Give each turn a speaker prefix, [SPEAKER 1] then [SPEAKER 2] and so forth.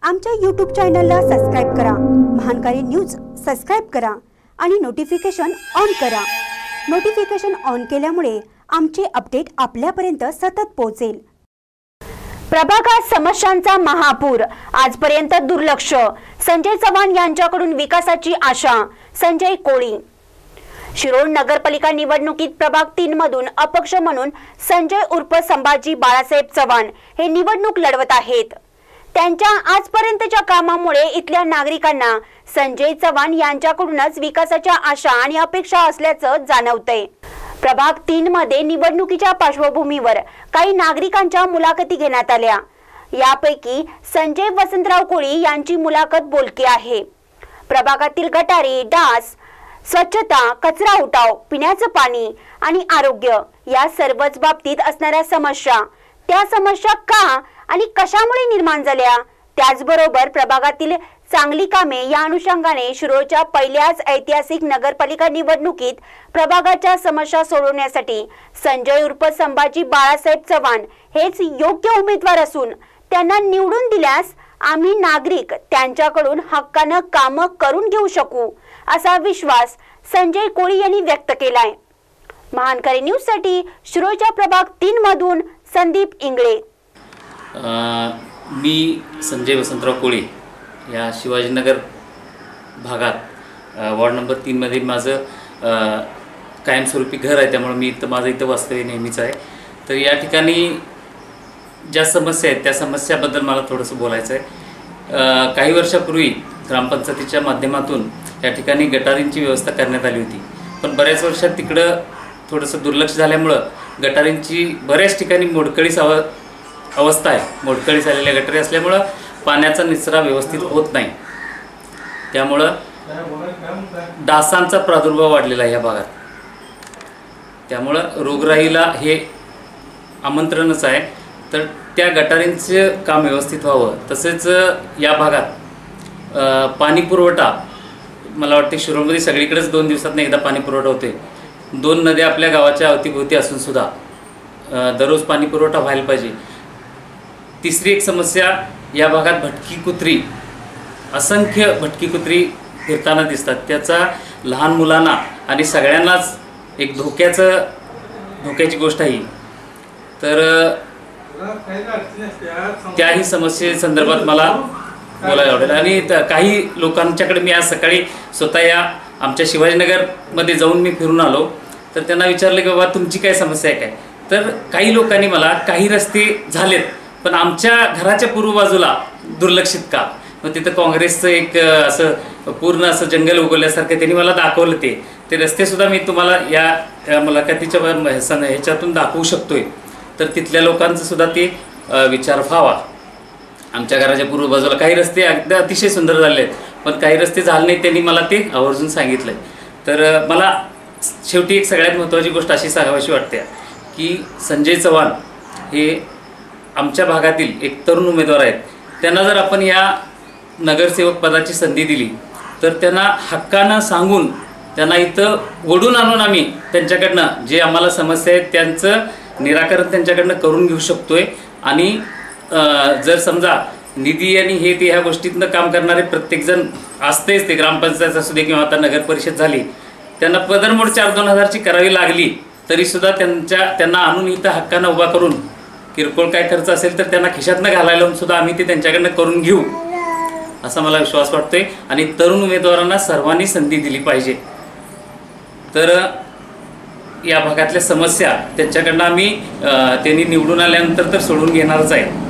[SPEAKER 1] आमच्या YouTube चॅनलला subscribe करा, महानकारी न्यूज सबस्क्राइब करा आणि नोटिफिकेशन ऑन करा। नोटिफिकेशन ऑन केल्यामुळे आमचे अपडेट आपल्यापर्यंत सतत पोहोचेल। प्रभागात समस्यांचा महापूर, आजपर्यंत दुर्लक्ष। संजय चव्हाण यांच्याकडून विकासाची आशा। संजय कोळी। शिरोळ नगरपालिका निवडणुकीत प्रभाग 3 मधून अपक्ष म्हणून संजय उर्फ संभाजी बाळासाहेब चव्हाण हे निवडणूक लढवत आहेत। त्यांच्या आजपर्यंतच्या कामामुळे इथल्या नागरिकांना संजय चव्हाण यांच्याकडूनच विकासाच्या आशा आणि अपेक्षा असल्याचं जाणवतंय। प्रभाग 3 मध्ये निवडणुकीच्या पार्श्वभूमीवर काही नागरिकांच्या मुलाखती घेण्यात आल्या। यापैकी संजय वसंतराव कोळी यांची मुलाखत बोलकी आहे। प्रभागातील गटारी, डास, स्वच्छता, कचरा उठाव, पिण्याचं पाणी आणि आरोग्य या सर्वच बाबतीत असणाऱ्या समस्या, त्या समस्या का आणि कशामुळे निर्माण झाल्या, त्याचबरोबर प्रभागातील चांगली कामे या अनुषंगाने शिरोळच्या पहिल्याच ऐतिहासिक नगरपालिका निवडणुकीत प्रभागाच्या समस्या सोडवण्यासाठी संजय उर्फ संभाजी बाळासाहेब चव्हाण हेच योग्य उमेदवार असून त्यांना निवडून दिल्यास आम्ही नागरिक त्यांच्याकडून हक्कानं काम करून घेऊ शकू असा विश्वास संजय कोळी यांनी व्यक्त केलाय। महानकारी न्यूज साठी शिरोळच्या प्रभाग 3 मधून संदीप इंगळे।
[SPEAKER 2] मी संजय वसंतराव कोळी या शिवाजीनगर भागात वॉर्ड नंबर 3 मध्ये माझं कायमस्वरूपी घर आहे, त्यामुळे मी माझं इथं वास्तव्य नेहमीच आहे। तर या ठिकाणी ज्या समस्या आहेत त्या समस्याबद्दल मला थोडंसं बोलायचं आहे। काही वर्षापूर्वी ग्रामपंचायतीच्या माध्यमातून या ठिकाणी गटारींची व्यवस्था करण्यात आली होती, पण बऱ्याच वर्षात तिकडं थोडंसं दुर्लक्ष झाल्यामुळं गटारींची बऱ्याच ठिकाणी मोडकळीस अवस्था आहे। मोडकळीस आलेल्या गटारी असल्यामुळं पाण्याचा निचरा व्यवस्थित होत नाही, त्यामुळं डासांचा प्रादुर्भाव वाढलेला आहे या भागात। त्यामुळं रोगराईला हे आमंत्रणच आहे। तर त्या गटारींचं काम व्यवस्थित व्हावं, तसेच या भागात पाणी पुरवठा, मला वाटते शिरोळमध्ये सगळीकडेच 2 दिवसातून एकदा पाणी पुरवठा होते। 2 नद्या आपल्या गावाच्या अवतीभोवती असून सुद्धा दररोज पाणी पुरवठा व्हायला पाहिजे। तिसरी एक समस्या, या भागात भटकी कुत्री, असंख्य भटकी कुत्री फिरताना दिसतात। त्याचा लहान मुलांना आणि सगळ्यांनाच एक धोक्याची गोष्ट आहे। तर त्याही समस्येसंदर्भात मला बोलायला आवडेल। आणि काही लोकांच्याकडे मी आज सकाळी स्वतः या आमच्या शिवाजीनगरमध्ये जाऊन मी फिरून आलो, तर त्यांना विचारलं की बाबा तुमची काय समस्या आहे काय। तर काही लोकांनी मला, काही रस्ते झालेत पण आमच्या घराच्या पूर्व बाजूला दुर्लक्षित का, मग तिथं काँग्रेसचं एक असं पूर्ण असं जंगल उगवल्यासारखं त्यांनी मला दाखवलं। ते रस्ते सुद्धा मी तुम्हाला या मुलाखतीच्या ह्याच्यातून दाखवू शकतोय। तर तिथल्या लोकांचं सुद्धा ते विचार व्हावा। आमच्या घराच्या पूर्व बाजूला काही रस्ते अगदी अतिशय सुंदर झाले आहेत, पण काही रस्ते झाले नाहीत, त्यांनी मला ते आवर्जून सांगितलं आहे। तर मला शेवटी एक सगळ्यात महत्त्वाची गोष्ट अशी सांगावीशी वाटते की संजय चव्हाण हे आमच्या भागातील एक तरुण उमेदवार आहेत। त्यांना जर आपण या नगरसेवक पदाची संधी दिली तर त्यांना हक्कानं सांगून त्यांना इथं ओढून आणून आम्ही त्यांच्याकडनं जे आम्हाला समस्या आहेत त्यांचं निराकरण त्यांच्याकडनं करून घेऊ शकतोय। आणि जर समजा निधी आणि हे ते ह्या गोष्टीतनं काम करणारे प्रत्येकजण असतेच, ते ग्रामपंचायत असू दे किंवा आता नगर परिषद झाली, त्यांना पदरमोड 4-2 हजारची करावी लागली तरीसुद्धा त्यांना आणून इथं हक्कानं उभा करून किरकोळ काय खर्च असेल तर त्यांना खिशातनं घालायला सुद्धा आम्ही ते त्यांच्याकडनं करून घेऊ असा मला विश्वास वाटतोय। आणि तरुण उमेदवारांना सर्वांनी संधी दिली पाहिजे। तर या भागातल्या समस्या त्यांच्याकडनं आम्ही त्यांनी निवडून आल्यानंतर तर सोडून घेणारच आहे।